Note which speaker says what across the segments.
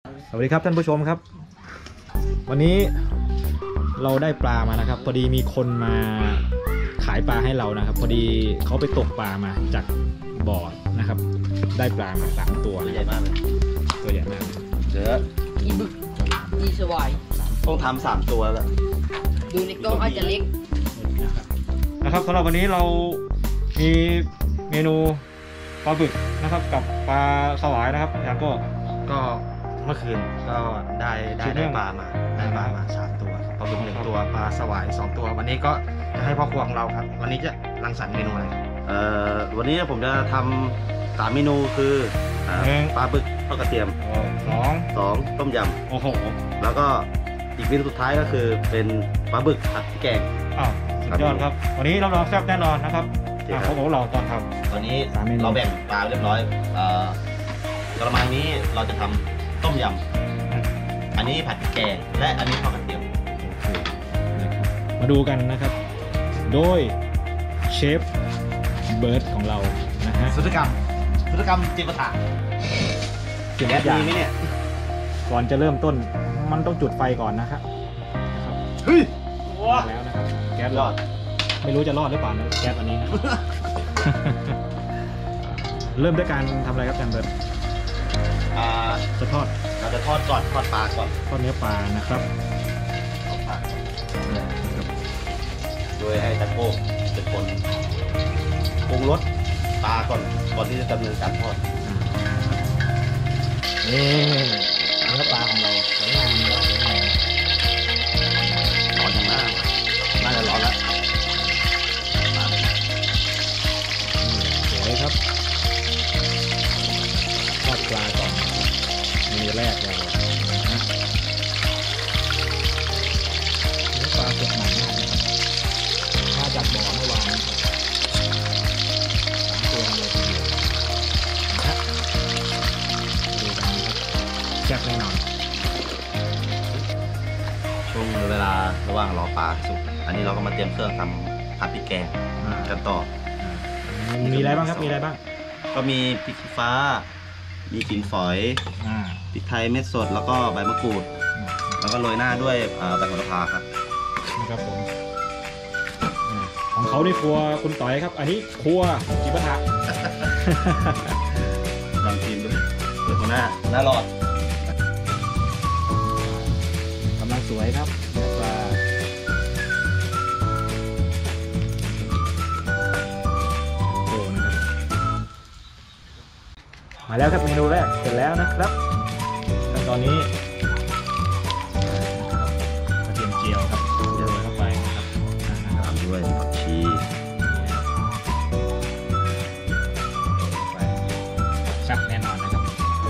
Speaker 1: สวัสดีครับท่านผู้ชมครับวันนี้เราได้ปลามานะครับพอดีมีคนมาขายปลาให้เรานะครับพอดีเขาไปตกปลามาจากบ่อนะครับได้ปลามา3 ตัว
Speaker 2: ตัวใหญ่มากเลย
Speaker 1: ตัวใหญ่มาก
Speaker 2: เดี๋ยว
Speaker 3: อีบึกอีสวาย
Speaker 2: ต้องทำ3 ตัวแล้ว
Speaker 3: ดูในกล้องอาจจะเล็ก
Speaker 1: นะครับสำหรับวันนี้เรามีเมนูปลาบึกนะครับกับปลาสวายนะครับอย่างก็
Speaker 4: เมื่อคืนก็ได้ปลามา3 ตัวปลาบึก1 ตัวปลาสวาย2 ตัววันนี้ก็จะให้พ่อครัวของเราครับวันนี้จะรังสรรค์เมนูอะไร
Speaker 2: วันนี้ผมจะทำ3 เมนูคือปลาบึกทอดกระเทียม 2 ต้มย
Speaker 1: โอ้โห
Speaker 2: ำแล้วก็อีกเมนูสุดท้ายก็คือเป็นปลาบึกผัดพริกแกง
Speaker 1: สุดยอดครับวันนี้รับรองแซ่บแน่นอนนะครับเขาบอกเราตอนทำ
Speaker 2: วันนี้เราแบ่งปลาเรียบร้อยกระมังนี้เราจะทำต้มยำอันนี้ผัดพริกแกงและอันนี้ทอดกระเทียม
Speaker 1: มาดูกันนะครับโดยเชฟเบิร์ดของเรานะฮะ
Speaker 4: สุดกรรมจิปาถะ
Speaker 1: สิ่ง
Speaker 2: แก๊ส
Speaker 1: อย่าง
Speaker 2: มีไหมเนี่ย
Speaker 1: ก่อนจะเริ่มต้นมันต้องจุดไฟก่อนนะครับ
Speaker 4: เฮ้ย
Speaker 1: มาแล้วนะครับแก๊ส
Speaker 2: ยอด
Speaker 1: ไม่รู้จะรอดหรือเปล่านะแก๊สอันนี้นะครับ เริ่มด้วยการทำอะไรครับแจมเบิร์ดจะทอด
Speaker 2: เราจะทอดก่อนทอดปลาก่อน
Speaker 1: ทอดเนื้อปลานะครับ
Speaker 2: ทอดปลาโดยให้ตะโก้เป็นคนปรุงรสปลาก่อนที่จะดำเนินการทอด
Speaker 1: นี่เนื้อปลาของเราสวยงามเลยสวยงาม
Speaker 2: ร้อนจังมากน่าจะร้อนแล้ว
Speaker 1: สวยครับทอดปลาก่อนเมนูแรกเรานะเนื้อปลาสดใหม่มากมาจากบ่อเมื่อวานนะครับ3 ตัวเลยทีเดียวนะฮะดูกันนะครับแซ่บแน่นอน
Speaker 2: ช่วงเวลาระหว่างรอปลาสุกอันนี้เราก็มาเตรียมเครื่องทำผัดพริกแกงกันต่อ
Speaker 1: มีอะไรบ้างครับมีอะไรบ้าง
Speaker 2: ก็มีพริกชี้ฟ้า มีขิงฝอย
Speaker 1: อ่า
Speaker 2: พริกไทยเม็ดสดแล้วก็ใบมะกรูด แล้วก็โรยหน้าด้วยใบโหระพาครับ
Speaker 1: นะครับผมของเขาในครัวคุณต่อยครับ อันนี้ครัวจิปาถะ
Speaker 2: ลองชิมดูเปิดหัวหน้ารอด
Speaker 1: กำลังสวยครับเนื้อปลาโอ้นะครับมาแล้วครับเมนูแรกเสร็จแล้วนะครับขั้นตอนนี้กระเทียมเจียวครับโรยเข้าไปนะครับ
Speaker 2: ตามด้วยผักชี
Speaker 1: แซ่บแน่นอนนะครับ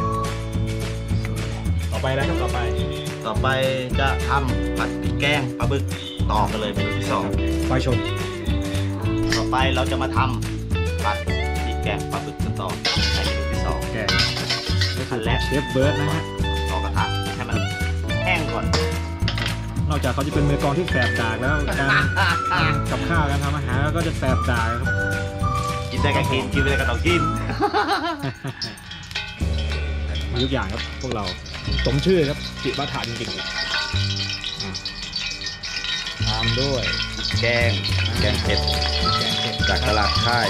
Speaker 1: ต่อไปแล้วครับต่อไป
Speaker 2: ต่อไปจะทำผัดพริกแกงปลาบึกต่อกันเลยเมนูที่
Speaker 1: ไฟชน
Speaker 2: 2ต่อไปเราจะมาทำผัดพริกแกงปลาบึกกันต่อในเมนูที่
Speaker 1: แกง
Speaker 2: ขั้นแรก
Speaker 1: เชฟเบิร์ดนะฮะ
Speaker 2: ต่อกระทะให้มันแห้งก่อน
Speaker 1: นอกจากเขาจะเป็นมือกลองที่แสบดากแล้วการกับข้าวการทำอาหารก็จะแสบดากครับ
Speaker 2: กินได้ก็กินกินไม่ได้ก็ต้องกิน
Speaker 1: มีทุกอย่างครับพวกเราสมชื่อครับจิปาถะจริงๆตามด้วย
Speaker 2: แกงเผ็ด
Speaker 1: แกงเผ็ด
Speaker 2: จากตลาดค่าย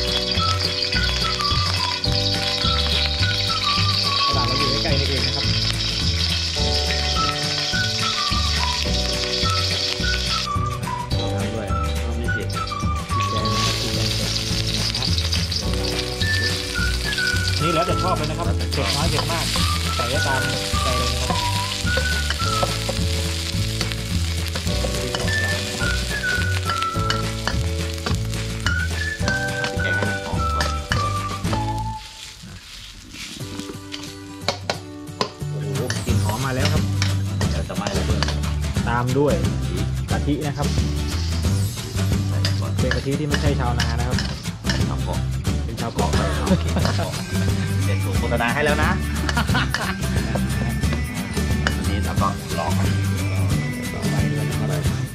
Speaker 1: ตลาดเราอยู่ใกล้ๆนี่เองนะครับตามด้วย
Speaker 2: ไม่เผ็ด
Speaker 1: พริกแกงนะครับพริกแกงเผ็ดนะครับนี่แล้วแต่ชอบเลยนะครับเผ็ดน้อยเผ็ดมากใส่ได้ตามใจเลยนะครับที่สองเรานะครับ
Speaker 2: แกงให้มันหอมก่อน
Speaker 1: โอ้โหกลิ่นหอมมาแล้วครับ
Speaker 2: เดี๋ยวจะไหม้แล้วเพื่อน
Speaker 1: ตามด้วยกะทินะครับ
Speaker 2: ใส่ก่อน
Speaker 1: เป็นกะทิที่ไม่ใช่ชาวนานะครับ
Speaker 2: ทำก่อน
Speaker 1: เป็นชาวเกาะ
Speaker 2: โอเคเสร็จถูกโฆษณาให้แล้วนะอันนี้เราก็ลองมัน
Speaker 1: ต่อไปด้วยนะครับ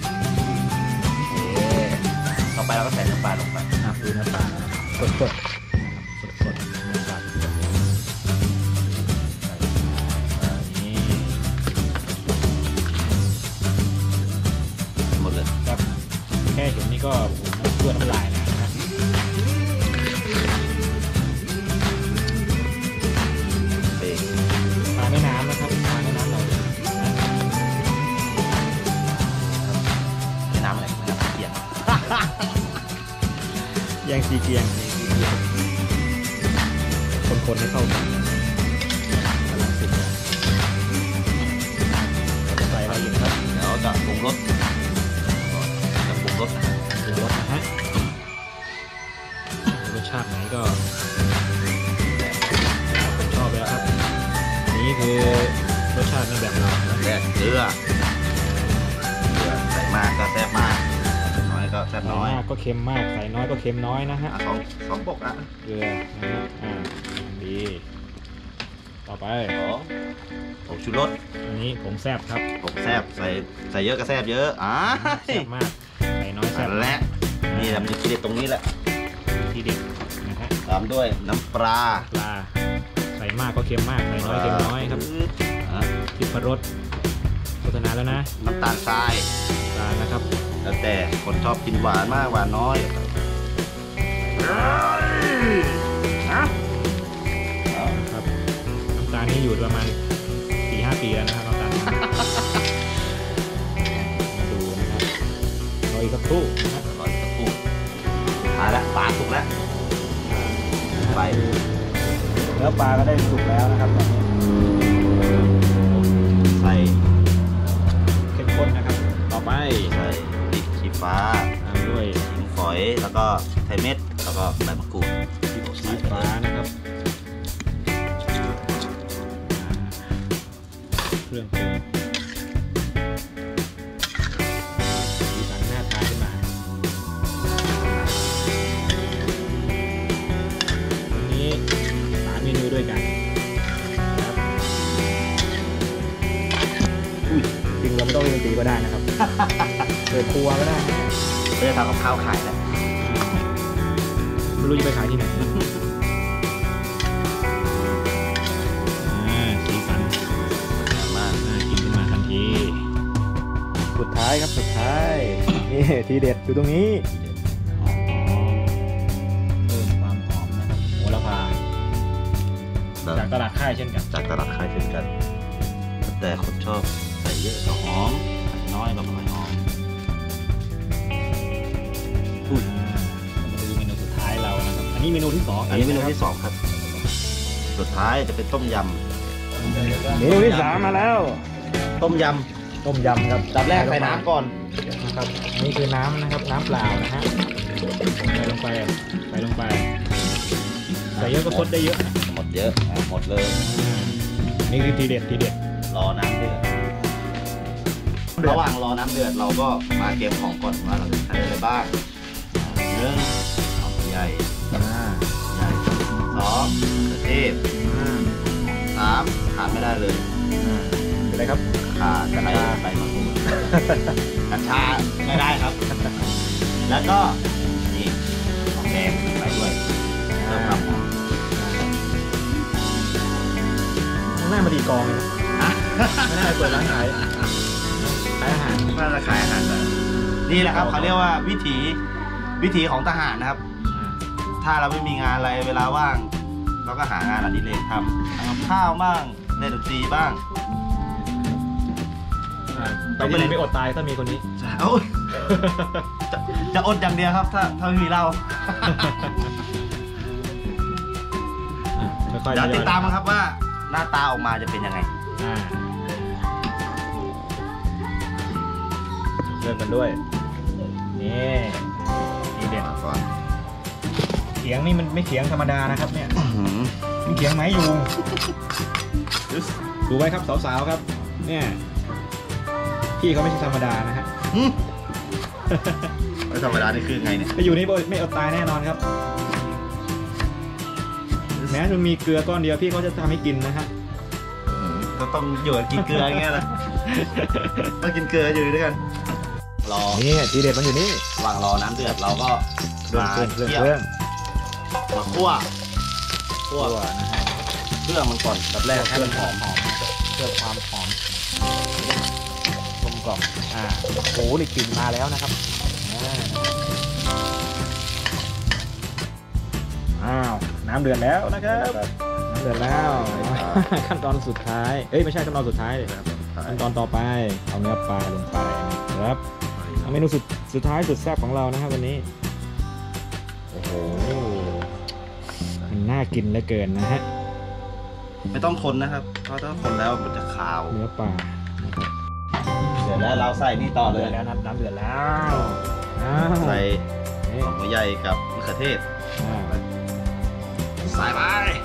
Speaker 2: ต่อไปเราก็ใส่น้ำปลาลงไป
Speaker 1: ดูเนื้อปลาสดสดสดสดเนื้อปลาสด
Speaker 2: นี้
Speaker 1: ก็ผมเพื่อนน้ำลายนะฮะปลาแม่น้ำนะครับปลาแม่น้ำเรานะ
Speaker 2: แม่น้ำอะไรแม่น้ำเกียง
Speaker 1: แยงซีเกียงคนๆให้เข้ากันกำลังสุกเราจะใส่อะไรอีกครับ
Speaker 2: เดี๋ยวจะปรุงรสจะปรุงรส
Speaker 1: ปรุงรสนะฮะรสชาติไหนก็ผมชอบไปแล้วครับนี่คือรสชาติในแบบเรานะ
Speaker 2: แรกเกลือใส่มากก็แซ่บมากใส่น้อยก็แซ่บ
Speaker 1: ใส่
Speaker 2: น้อย
Speaker 1: มากก็เค็มมากใส่น้อยก็เค็มน้อยนะฮะ
Speaker 2: สองปกอ่ะ
Speaker 1: เกลือนะฮะดีต่อไป
Speaker 2: ผงชูรส
Speaker 1: อันนี้ผงแซ่บครับ
Speaker 2: ผงแซ่บใส่เยอะก็แซ่บเยอะ
Speaker 1: แซ่บมากใส่น้อยแซ่บ
Speaker 2: และนี่แหละมันจะทีเด็ดตรงนี้แหละ
Speaker 1: ทีเด็ดนะฮะ
Speaker 2: ตามด้วยน้ำปลา
Speaker 1: ปลาใส่มากก็เค็มมากใส่น้อยเค็มน้อยครับ ทิพรสโฆษณาแล้วนะ
Speaker 2: น้ำตาลทราย
Speaker 1: ปลานะครับ
Speaker 2: แล้วแต่คนชอบกินหวานมากหวานน้อย
Speaker 1: ครับน้ำตาลนี่อยู่ประมาณ 4-5 ปีแล้วนะครับน้ำตาลมาดูนะครับรออีกสักครู่นะครับ
Speaker 2: อร่อยสักครู่สุดท้ายแล้วปลาสุกแล้วไป
Speaker 1: เนื้อปลาก็ได้สุกแล้วนะครับตอนนี้
Speaker 2: ใส่
Speaker 1: เข้มข้นนะครับต่อไป
Speaker 2: ใส่พริกชี้ฟ้า
Speaker 1: ตามด้วย
Speaker 2: ขิงฝอยแล้วก็ไทยเม็ดแล้วก็ใบมะกรูด
Speaker 1: พริกชี้ฟ้านะครับเครื่องปรุงสีสันน่าทานขึ้นมาวันนี้3 เมนูด้วยกันนะครับจริงเราไม่ต้องเรียนตีก็ได้นะครับเปิดครัวก็ได้นะ
Speaker 2: ก็จะทำกับข้าวขายแล้ว
Speaker 1: ไม่รู้จะไปขายที่ไหนสีสัน
Speaker 2: มาก
Speaker 1: น่ากินขึ้นมาทันที สุดท้ายครับสุดท้ายนี่ทีเด็ดอยู่ตรงนี้เพิ่มความหอมนะครับโหระพาจากตลาดค่ายเช่นกัน
Speaker 2: จากตลาดขายเช่นกัน แต่คนชอบใส่เยอะก็หอมน้อยก็ไม่ค่อยหอม
Speaker 1: มาดูเมนูสุดท้ายเรานะครับอันนี้เมนูที่2
Speaker 2: อันนี้เมนูที่2ครับสุดท้ายจะเป็นต้มย
Speaker 1: เมนูที่3มาแล้ว
Speaker 2: ำต้มย
Speaker 1: ต้มยำครับ
Speaker 2: ำดับแรกใส่น้ำก่อน
Speaker 1: นะครับนี่คือน้ำนะครับน้ำเปล่านะฮะใส่ลงไปใส่เยอะก็ซดได้เยอะนะ
Speaker 2: หมดเยอะหมดเลย
Speaker 1: นี่คือทีเด็ด
Speaker 2: รอน้ำเดือดระหว่างรอน้ำเดือดเราก็มาเตรียมของก่อนว่าเราจะใช้อะไรบ้าง1หอมใหญ่ใหญ่2กระเทียม3ขาดไม่ได้เลย
Speaker 1: อะไรครับ
Speaker 2: ขากัญชาใบมะกรูดกัญชาไม่ได้ครับ แล้วก็นี่หอมแดงไปด้วยเพิ่มความหอม
Speaker 1: หน้ามาดีกองเลยนะไม่น่าจะเปิดร้านขายอาหาร
Speaker 2: น่าจะขายอาหารแบบนี่แหละครับเขาเรียกว่าวิถีของทหารนะครับ ถ้าเราไม่มีงานอะไรเวลาว่างเราก็หางานอดิเรกทำกับข้าวบ้างเล่นดนตรีบ้าง
Speaker 1: ไปที่ไหนไม่อดตายถ้ามีคนนี้
Speaker 2: โอ้ยจะอดอย่างเดียวครับ ถ้าไม่มีเรา
Speaker 1: ค่อยๆ
Speaker 2: เดี๋ยวติดตามกันครับว่าหน้าตาออกมาจะเป็นยังไง
Speaker 1: เริ่มกันด้วยนี่ทีเด็ด
Speaker 2: ก่อน
Speaker 1: เขียงนี่มันไม่เขียงธรรมดานะครับเนี่ยมันเขียงไม้ยูงดูไว้ครับสาวๆครับเนี่ยพี่เขาไม่ใช่ธรรมดานะฮะ
Speaker 2: ไม่ธรรมดานี่คือไงเนี่ย
Speaker 1: ไปอยู่นี่ไม่อดตายแน่นอนครับแม้จะมีเกลือก้อนเดียวพี่เขาจะทำให้กินนะฮะ
Speaker 2: ก็ต้องอยู่กินเกลืออย่างเงี้ยนะต้องกินเกลืออยู่ด้วยกันรอ
Speaker 1: นี่ทีเด็ดมันอยู่นี่
Speaker 2: ระหว่างรอน้ำเดือดเราก็
Speaker 1: เครื่อง
Speaker 2: มาคั่ว
Speaker 1: นะฮะ
Speaker 2: เครื่องมันก่อนแบบแรกให้มันหอม
Speaker 1: เพื่อความหอมกลมกล่อมโอ้โหนี่กลิ่นมาแล้วนะครับอ้าวน้ำเดือดแล้วนะครับน้ำเดือดแล้ว ขั้นตอนสุดท้ายไม่ใช่ขั้นตอนสุดท้ายขั้นตอนต่อไปเอาเนื้อปลาลงไปนะครับเมนูสุดท้ายสุดแซ่บของเรานะครับวันนี้โอ้โหมันน่ากินเหลือเกินนะฮะ
Speaker 2: ไม่ต้องคนนะครับเพราะถ้าคนแล้วมันจะขาว
Speaker 1: เนื้อปลานะครับ
Speaker 2: เดี๋ยวแล้วเราใส่นี่ต่อเล
Speaker 1: เดือย ดแล้วน้ำเดือดแล้ว
Speaker 2: ใส่
Speaker 1: นี่
Speaker 2: หอมหัวใหญ่กับมะเขือเทศ ใส่ไป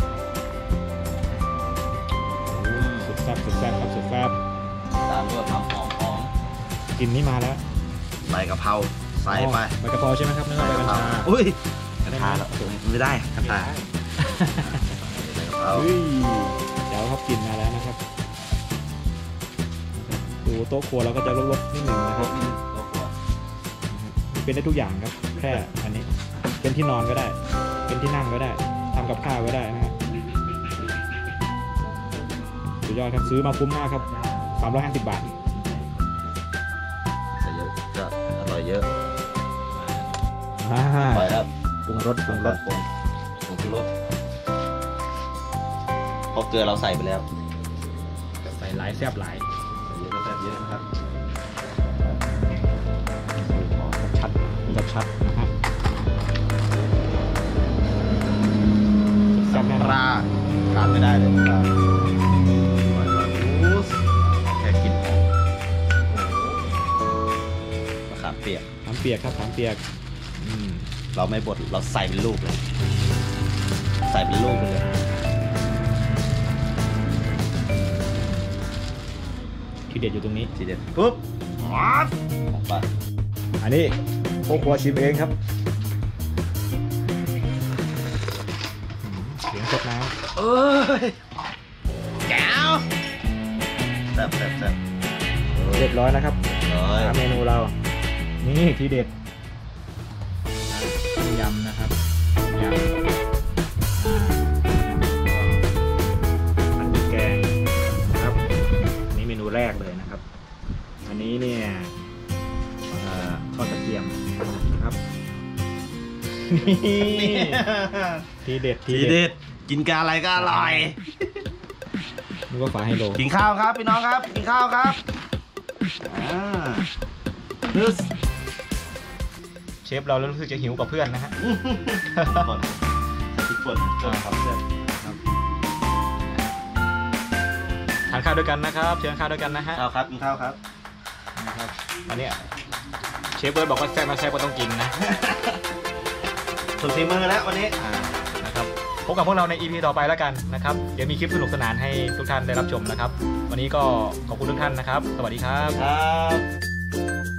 Speaker 1: สุดแซ่บครับสุดแซ่บ
Speaker 2: ตามด้วยความหอมของ
Speaker 1: กลิ่นนี่มาแล้ว
Speaker 2: ใบกะเพราใส่ไป
Speaker 1: ใบกะเพราใช่ไหมครับเนื้อ
Speaker 2: ใบ
Speaker 1: ใบ
Speaker 2: กะ
Speaker 1: กัญ
Speaker 2: เพรา
Speaker 1: ชา
Speaker 2: อุ้ยกระทาแล้วไม่ได้กระทาใบกะเพรา
Speaker 1: เฮ้ยเดี๋ยวครับกลิ่นมาแล้วนะครับดูโต๊ะครัวเราก็จะลดๆนิดหนึ่งนะครับเป็นได้ทุกอย่างครับแค่อันนี้เป็นที่นอนก็ได้ เป็นที่นั่งก็ได้ทำกับข้าวก็ได้นะครับสุดยอดครับซื้อมาคุ้มมากครับ350 บาท
Speaker 2: ใส่เยอะก็อร่อยเยอะ
Speaker 1: อ่า
Speaker 2: ไปครับ
Speaker 1: ปรุงรส
Speaker 2: ผงชูรสเพราะเกลือเราใส่ไปแล้ว
Speaker 1: ใส่หลายแซ่บหลาย
Speaker 2: เยอะก็แซ่บเยอะนะครับ
Speaker 1: ชัดนะฮะแซ่บแน่น
Speaker 2: ป
Speaker 1: อน
Speaker 2: ลาขาดไม่ได้เลยปลาแค่กินมะขามเปียก
Speaker 1: น้ำเปียกครับน้ำเปียกอืม
Speaker 2: เราไม่บดเราใส่เป็นลูกเลย ใส่เป็นลูกไปเลย
Speaker 1: ที่เด็ดอยู่ตรงนี้
Speaker 2: ทีเด็ดปุ๊บของปลา
Speaker 1: อันนี้โคครัวชิมเองครับเสียงสดน้
Speaker 2: เอ้ยแก้วแซ่บ
Speaker 1: ำเรียบร้อยนะครับ
Speaker 2: ร้อย
Speaker 1: เมนูเรา นี่ทีเด็ดยำนะครับยำอันนี้แกงนะครับนี่เมนูแรกเลยนะครับ อันนี้เนี่ยทอดกระเทียมนะครับนี่ทีเด็ด
Speaker 2: ทีเด็ดกินกาอะไรก็อร่อย
Speaker 1: นึกว่าฝาไฮโล
Speaker 2: กินข้าวครับพี่น้องครับกินข้าวครับนึก
Speaker 1: เชฟเราแล้วรู้สึกจะหิวกว่าเพื่อนนะฮะ
Speaker 2: คนทุกคนครับเพื่อน
Speaker 1: ทานข้าวด้วยกันนะครับเชิญข้าวด้วยกันนะฮะ
Speaker 2: ข้าวครับกินข้าวครับ
Speaker 1: นะครับอันเนี้ยเชฟเบิร์ดบอกว่าแซ่บมาแซ่บก็ต้องกินนะ
Speaker 2: สุดฝีมือแล้ววันนี้
Speaker 1: นะครับพบกับพวกเราใน EP ต่อไปแล้วกันนะครับเดี๋ยวมีคลิปสนุกสนานให้ทุกท่านได้รับชมนะครับ วันนี้ก็ขอบคุณทุกท่านนะครับ สวัสดีครับ
Speaker 2: ครับ